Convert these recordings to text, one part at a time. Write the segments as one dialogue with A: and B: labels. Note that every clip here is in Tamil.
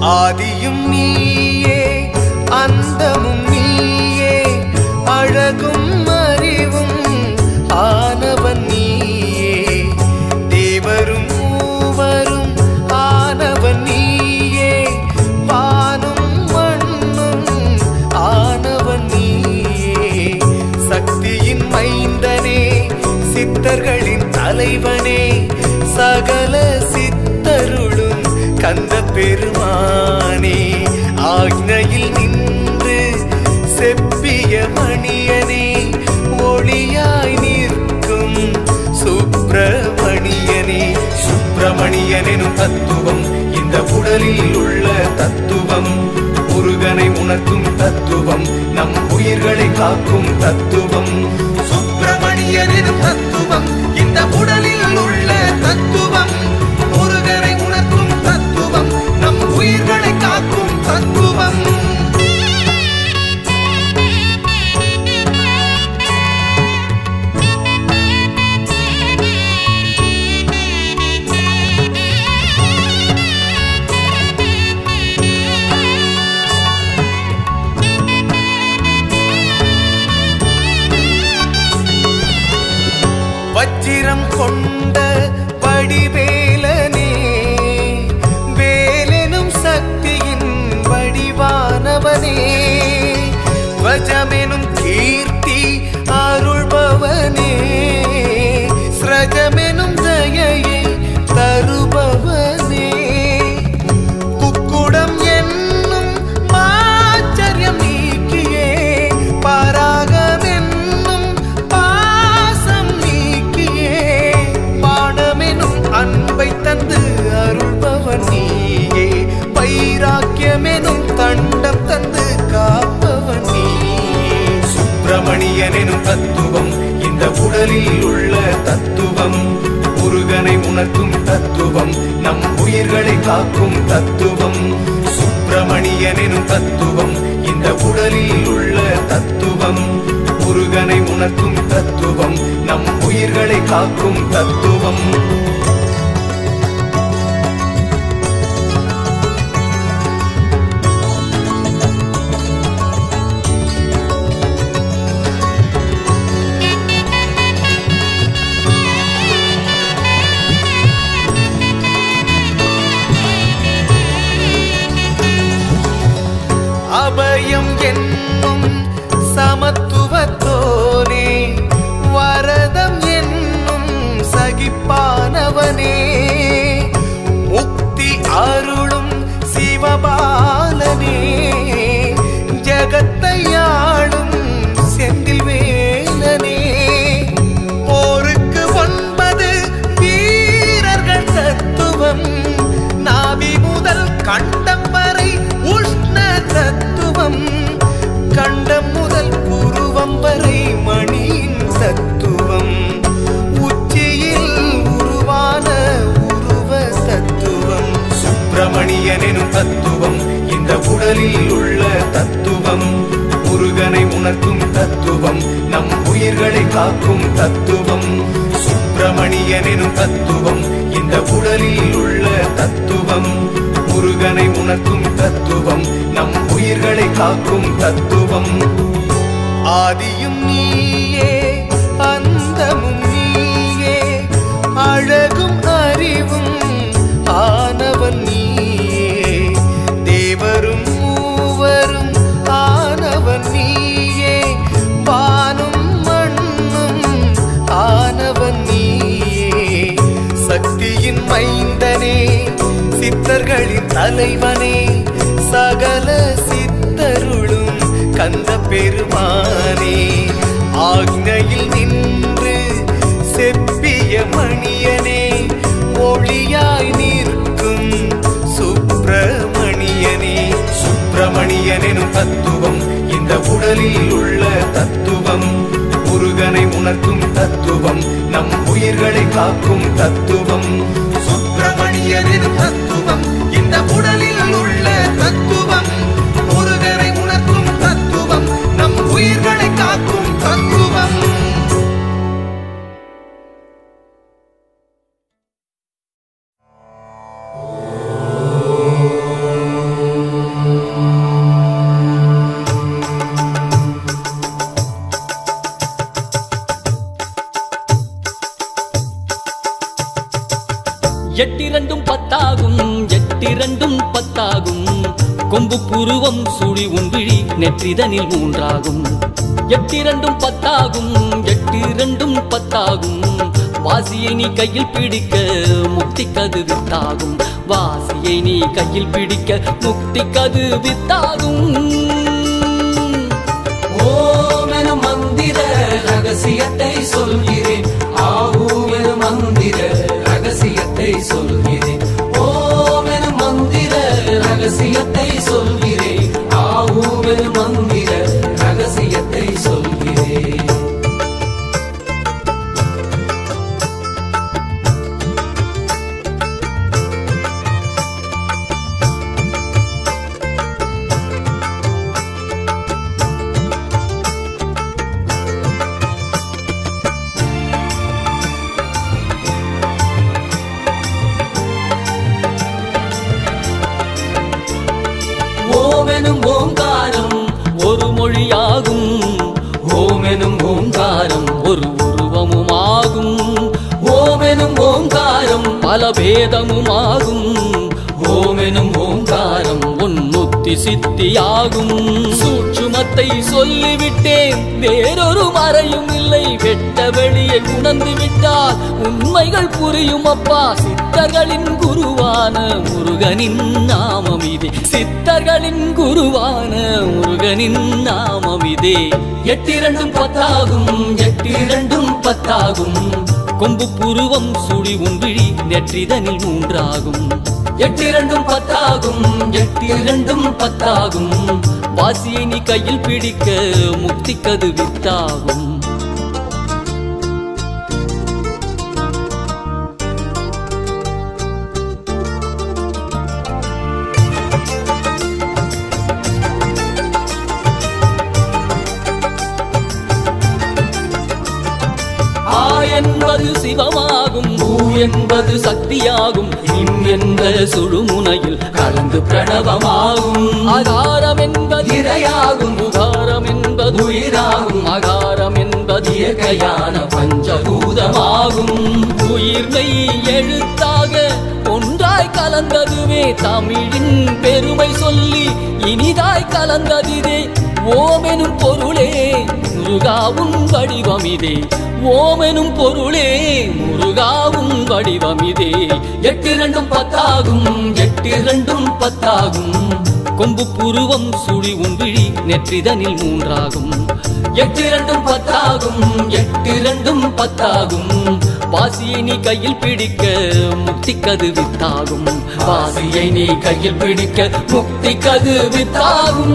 A: ஆதியும் நீயே அந்தமும் நீயே அழகும் அறிவும் ஆனவன் நீயே தேவரும் மூவரும் ஆனவன் நீயே வானும் மண்ணும் ஆனவன் நீயே சக்தியின் மைந்தனே சித்தர்களின் தலைவனே சகல சித்தருளும் கந்த பெருமானே ஆக்ஞையில் நின்று செப்பிய மணியனே ஒளியாய் நிற்கும் சுப்பிரமணியனே சுப்பிரமணியனும் தத்துவம் இந்த உடலில் உள்ள தத்துவம் முருகனை உணர்த்தும் தத்துவம் நம் உயிர்களை காக்கும் தத்துவம் சுப்பிரமணியனும் தத்துவம் இந்த உடலில் உள்ள தத்துவம் முருகனை உணர்த்தும் தத்துவம் நம் உயிர்களை காக்கும் தத்துவம் வச்சிரம் கொண்ட வடிவேலனே வேலெனும் சக்தியின் வடிவானவனே வஜமெனும் கீர்த்தி அருள்பவனே ஸ்ரஜமெனும் தயையை தருபவனே குக்குடம் என்னும் ஆச்சரியம் நீக்கியே பராகமென்னும் பாசம் நீக்கியே பாடமெனும் அன்பை தந்து அருள்பவன் நீயே வைராக்கியமெனும் தண்டம் தந்து காப்பவன் நீயே சுப்பிரமணியனும் தத்துவம் இந்த உடலில் உள்ள தத்துவம் முருகனை உணர்த்தும் தத்துவம் நம் உயிர்களை காக்கும் தத்துவம் சுப்பிரமணியனும் தத்துவம் இந்த உடலில் உள்ள தத்துவம் முருகனை உணர்த்தும் தத்துவம் நம் உயிர்களை காக்கும் தத்துவம் அபயம் என்னும் சமத்துவத்தோனே வரதம் என்னும் சகிப்பானவனே முக்தி அருளும் சிவபாலனே ஜகத்தையாளும் செந்தில் வேலனே போருக்கு 9 வீரர்கள் தத்துவம் நாவி முதல் கண்டம் வரை உஷ்ண தத்துவம் கண்டம் முதல் புருவம் வரை மணியின் தத்துவம் உச்சியில் உருவான உருவ தத்துவம் சுப்பிரமணியனும் தத்துவம் இந்த உடலில் உள்ள தத்துவம் முருகனை உணர்த்தும் தத்துவம் நம் உயிர்களை காக்கும் தத்துவம் சுப்பிரமணியனும் தத்துவம் இந்த உடலில் உள்ள தத்துவம் முருகனை உணர்த்தும் தத்துவம் நம் உயிர்களை காக்கும் தத்துவம் ஆதியும் நீயே அந்தமும் நீயே அழகும் அறிவும் ஆனவன் நீயே தேவரும் மூவரும் ஆனவன் நீயே வானும் மண்ணும் ஆனவன் நீயே சக்தியின் மைந்தனே சித்தர்களின் தலைவனே சகல சித்தருளும் கந்த பெருமானே ஆக்ஞையில் நின்று செப்பிய மணியனே ஒளியாய் நிற்கும் சுப்பிரமணியனே சுப்பிரமணியனும் தத்துவம் இந்த உடலில் உள்ள தத்துவம் முருகனை உணர்த்தும் தத்துவம் நம் உயிர்களை காக்கும் தத்துவம் சுப்பிரமணியனும் தத்துவம் இந்த உடலில் உள்ள தத்துவம் முருகனை உணர்த்தும் தத்துவம் நம் உயிர்களை காக்கும் தத்துவம்
B: எட்டிரண்டும் பத்தாகும் எட்டிரண்டும் பத்தாகும் கொம்பு புருவம் சுழி உன்விழி நெற்றிதனில் மூன்றாகும் எட்டிரண்டும் பத்தாகும் எட்டிரண்டும் பத்தாகும் வாசியை நீ கையில் பிடிக்க முக்தி கது வித்தாகும் வாசியை நீ கையில் பிடிக்க முக்தி கது வித்தாகும்
C: ஓம் என மந்திர ரகசியத்தை சொல்கிறேன் ஆவும் என மந்திர ரகசியத்தை சொல்கிறேன் ஓம் என மந்திர ரகசியத்தை சொல்கிறேன் ஆவும் என மந்திர ரகசியத்தை சொல்கிறேன்
B: ஓமெனும் ஓங்காரம் ஒரு மொழியாகும் ஓமெனும் ஓங்காரம் ஒரு உருவமுமாகும் ஓமெனும் ஓங்காரம் பல பேதமுமாகும் ஓமெனும் ஓங்காரம் உன்முத்தி சித்தியாகும் சூட்சுமத்தை சொல்லிவிட்டேன் வேறொரு மறையும் இல்லை வெட்ட வெளியை உணர்ந்து விட்டால் உண்மைகள் புரியும் அப்பா சித்தர்களின் குருவான முருகனின் நாமம் இதே சித்தர்களின் குருவான முருகனின் நாமம் இதே எட்டிரண்டும் பத்தாகும் எட்டிரண்டும் பத்தாகும் கொம்பு புருவம் சுழி உன்விழி நெற்றிதனில் மூன்றாகும் எட்டிரண்டும் பத்தாகும் எட்டிரண்டும் பத்தாகும் வாசியை நீ கையில் பிடிக்க முக்தி கது வித்தாகும் என்பது சிவமாகும் பூ என்பது சக்தியாகும் இம் என்ற சுழுமுனையில் கலந்து பிரணவமாகும் ஆகாரம் என்பது இறையாகும் உகாரம் என்பது உயிராகும் அகாரம் என்பது இயற்கையான பஞ்சபூதமாகும் உயிர்மை எழுத்தாக ஒன்றாய் கலந்ததுவே தமிழின் பெருமை சொல்லி இனிதாய் கலந்ததிதே ஓமெனும் பொருளே முருகாவும் வடிவமிதே ஓமெனும் பொருளே முருகாவும் வடிவமிதே எட்டிரண்டும் பத்தாகும் எட்டிரண்டும் பத்தாகும் கொம்பு புருவம் சுழி உன்விழி நெற்றிதனில் மூன்றாகும் எட்டிரண்டும் பத்தாகும் எட்டிரண்டும் பத்தாகும் வாசியை நீ கையில் பிடிக்க முக்தி கது வித்தாகும் வாசியை நீ கையில் பிடிக்க முக்தி கது வித்தாகும்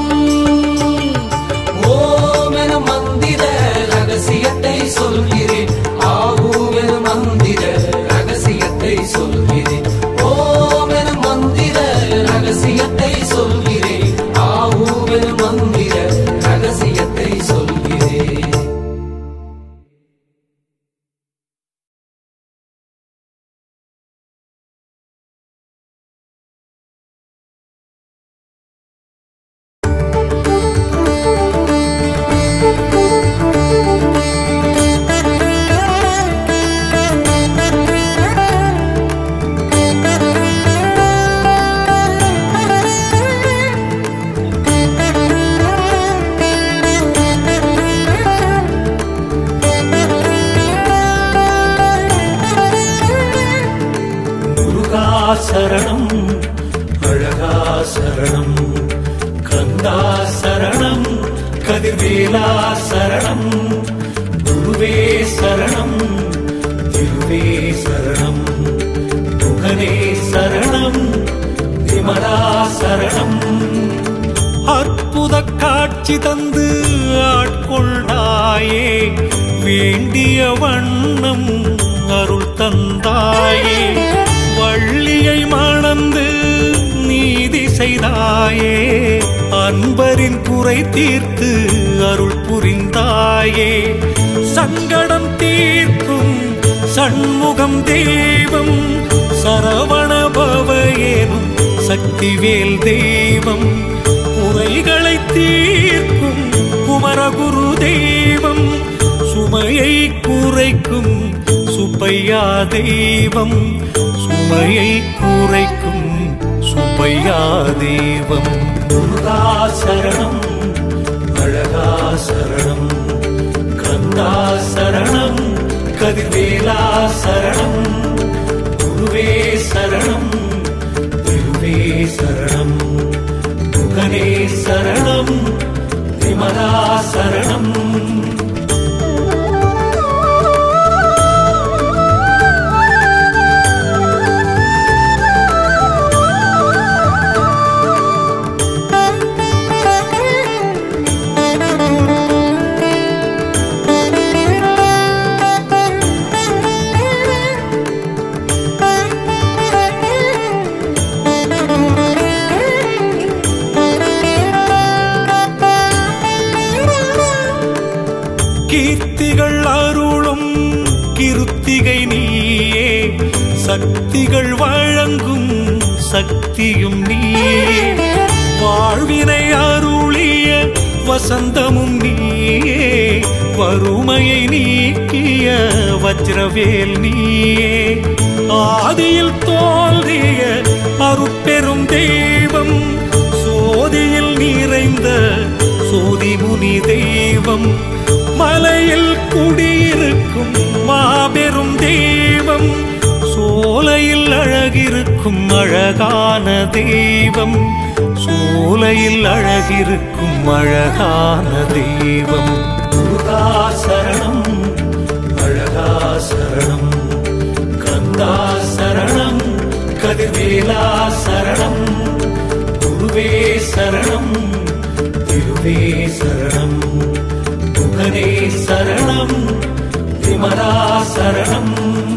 C: ஓம் என மந்திர ரகசியத்தை சொல்கிறேன் ஆவும் என மந்திர ரகசியத்தை சொல்கிறேன் ஓம் என மந்திர ரகசியத்தை சொல்கிறேன் ஆவும் என மந்திர ரகசியத்தை சொல்கிறேன்
D: சரணம் அழகா சரணம் கந்தா சரணம் கதிர்வேலா சரணம் குருவே சரணம் திருவே சரணம் முகனே சரணம் விமலா சரணம் அற்புத காட்சி தந்து ஆட்கொண்டாயே வேண்டிய வண்ணம் அருள் தந்தாயே வள்ளியை மணந்து நீதி செய்தாயே அன்பரின் குறை தீர்த்து அருள் புரிந்தாயே சங்கடம் தீர்க்கும் சண்முகம் தெய்வம் சரவண பவயேனும் சக்திவேல் தெய்வம் குறைகளை தீர்க்கும் குமரகுரு தெய்வம் சுமையை குறைக்கும் சுப்பையா சுப்பையா தெய்வம் சுமையை குறைக்கும் சுப்பையா தெய்வம். முருகா சரணம் அழகா சரணம் கந்தா சரணம் கதிர்வேலா சரணம் குருவே சரணம் திருவே சரணம் முகனே சரணம் விமலா சரணம். கீர்த்திகள் அருளும் கிருத்திகை நீயே சக்திகள் வழங்கும் சக்தியும் நீயே வாழ்வினை அருளிய வசந்தமும் நீயே வறுமையை நீக்கிய வஜ்ரவேல் நீயே ஆதியில் தோன்றிய அருட்பெரும் தெய்வம் சோதியில் நிறைந்த சோதிமுனி தெய்வம் மலையில் குடியிருக்கும் மாபெரும் தெய்வம் சோலையில் அழகிருக்கும் அழகான தெய்வம் சோலையில் அழகிருக்கும் அழகான தெய்வம். முருகா சரணம் அழகா சரணம் கந்தா சரணம் கதிர்வேலா சரணம் குருவே சரணம் திருவே சரணம் முகனே சரணம் விமலா சரணம்.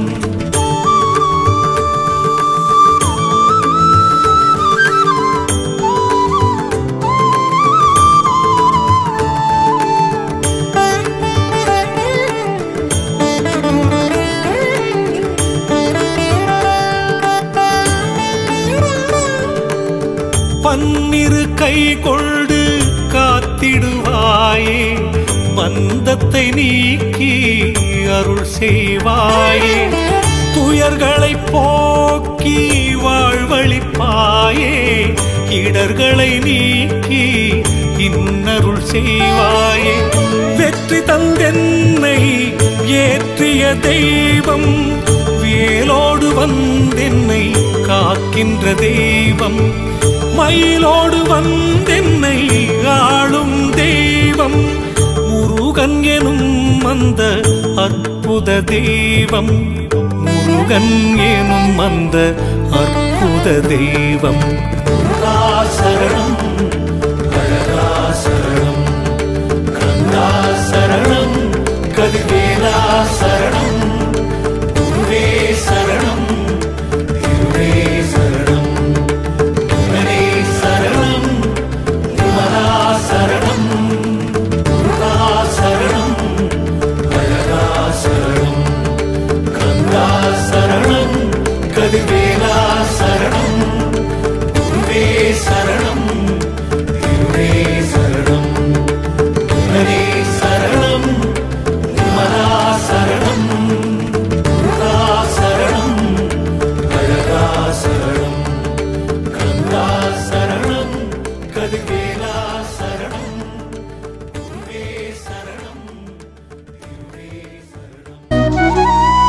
D: பன்னிரு கை கொண்டு காத்திடுவாயே பந்தத்தை நீக்கி அருள் செய்வாயே துயர்களை போக்கி வாழ்வழிப்பாயே இடர்களை நீக்கி இன்னருள் செய்வாயே வெற்றி தந்தென்னை ஏற்றிய தெய்வம் வேலோடு வந்தென்னை காக்கின்ற தெய்வம் மயிலோடு வந்தென்னை ஆளும் தெய்வம் முருகன் எனும் அந்த அற்புத தெய்வம் முருகன் எனும் அந்த அற்புத தெய்வம். முருகா சரணம் அழகா சரணம் கந்தா சரணம் கதிர்வேலா சரணம் குருவே சரணம் திருவே சரணம் முகனே சரணம் விமலா சரணம். முருகா சரணம் அழகா சரணம் கந்தா சரணம் கதிர்வேலா சரணம் குருவே சரணம் திருவே சரணம் முகனே சரணம் விமலா சரணம். முருகா சரணம் அழகா சரணம் கந்தா சரணம் கதிர்வேலா சரணம் குருவே சரணம் திருவே சரணம்.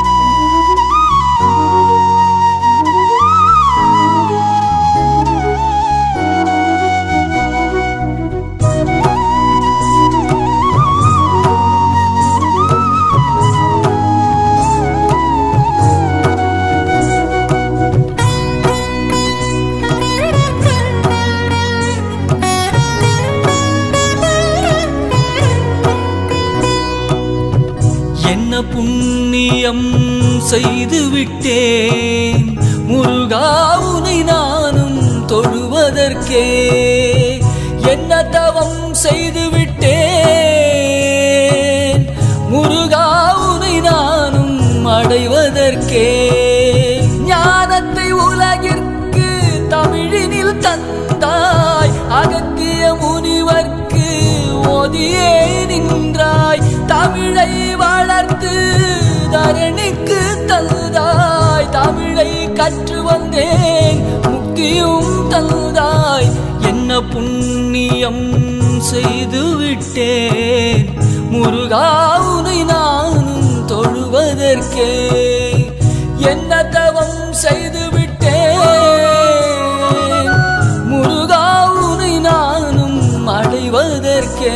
B: என்ன புண்ணியம் செய்து விட்டேன் முருகா உனை நானும் தொழுவதற்கே என்ன தவம் செய்து விட்டேன் முருகா உனை நானும் அடைவதற்கே ஞானத்தை உலகிற்கு தமிழினில் தந்தாய் அகத்திய முனிவர்க்கு ஓதியே நின்றாய் தமிழை வளர்த்து தரணிக்கு தந்தாய், தமிழை கற்று வந்தேன் முக்தியும் தந்தாய். என்ன புண்ணியம் செய்து விட்டேன் முருகா உனை நானும் தொழுவதற்கே. என்ன தவம் செய்து விட்டேன் முருகா உனை நானும் அடைவதற்கே.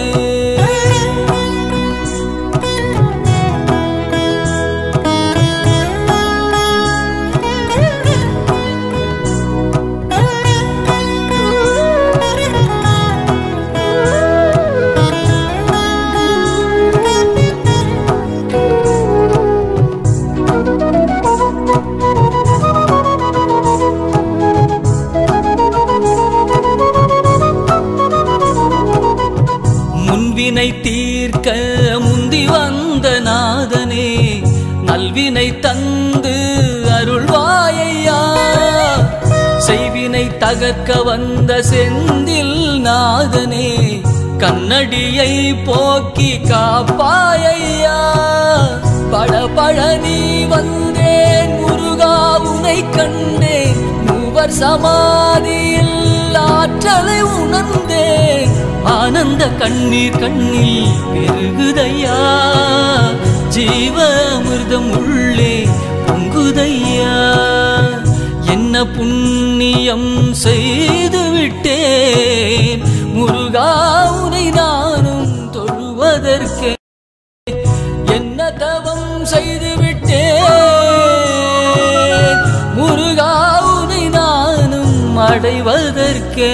B: முன்வினை தீர்க்க முந்தி வந்த நாதனே, நல்வினை தந்து அருள்வாயையா. செய்வினை தகர்க்க வந்த செந்தில் நாதனே, கண்ணடியை போக்கி காப்பாயையா. பழபழனி வந்தேன் முருகா உனை கண்டேன், மூவர் சமாதியில் ஆற்றலை உணர்ந்தேன். ஆனந்த கண்ணீர் கண்ணில் பெருகுதையா, ஜீவ அமிர்தம் உள்ளே பொங்குதையா. என்ன புண்ணியம் செய்து விட்டேன் முருகா உனை நானும் தொழுவதற்கே. என்ன தவம் செய்து விட்டேன் முருகா உனை நானும் அடைவதற்கே.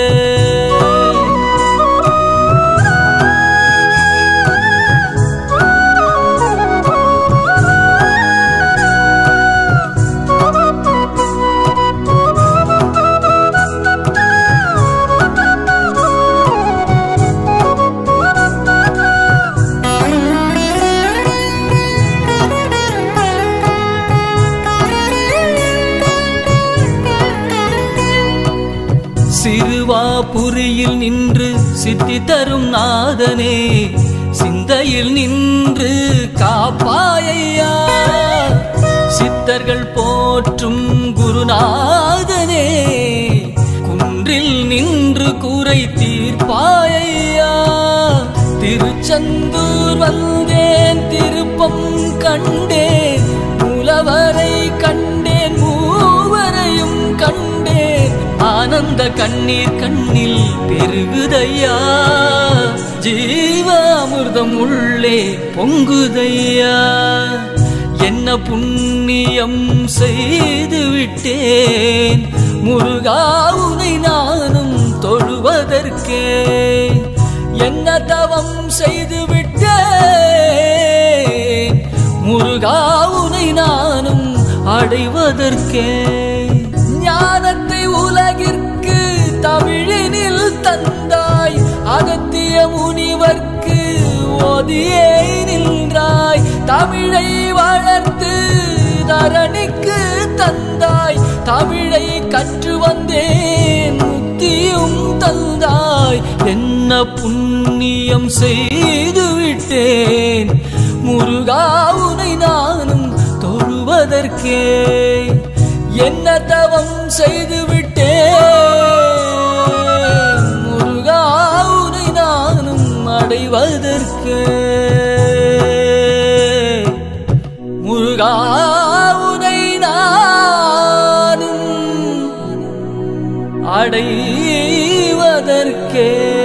B: சிறுவாபுரியில் நின்று சித்தி தரும் நாதனே, சிந்தையில் நின்று காப்பாயையா. சித்தர்கள் போற்றும் குருநாதனே, குன்றில் நின்று கூரை தீர்ப்பாயையா. திருச்செந்தூர் வந்தேன் திருப்பம் கண்டேன், மூலவரை கண்டேன் மூவரையும் கண்டேன். ஆனந்த கண்ணீர் கண்ணில் பெருகுதையா, ஜீவ அமிர்தம் உள்ளே பொங்குதையா. என்ன புண்ணியம் செய்து விட்டேன் முருகா உனை நானும் தொழுவதற்கே. என்ன தவம் செய்து விட்டேன் முருகா உனை நானும் அடைவதற்கே. ஞானத்தை உலகிற்கு தமிழினில் தந்தாய், அகத்திய முனிவர்க்கு ஓதியே நின்றாய். தமிழை வளர்த்து தரணிக்கு தந்தாய், தமிழை கற்று வந்தேன் முக்தியும் தந்தாய். என்ன புண்ணியம் செய்து விட்டேன் முருகா உனை நானும் தொழுவதற்கே. என்ன தவம் செய்து விட்டேன் முருகா உனை நானும் அடைவதற்கே. முருகா உனை நானும் அடைவதற்கே.